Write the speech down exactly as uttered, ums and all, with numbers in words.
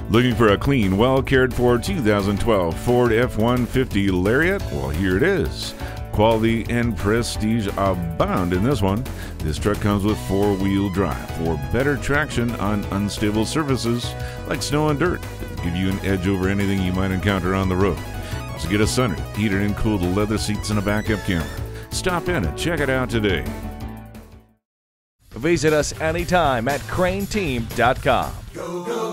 Looking for a clean, well-cared-for two thousand twelve Ford F one fifty Lariat? Well, here it is. Quality and prestige abound in this one. This truck comes with four-wheel drive for better traction on unstable surfaces like snow and dirt. It'll give you an edge over anything you might encounter on the road. Also get a sunroof, heated and cooled leather seats, and a backup camera. Stop in and check it out today. Visit us anytime at crain team dot com. Go, go.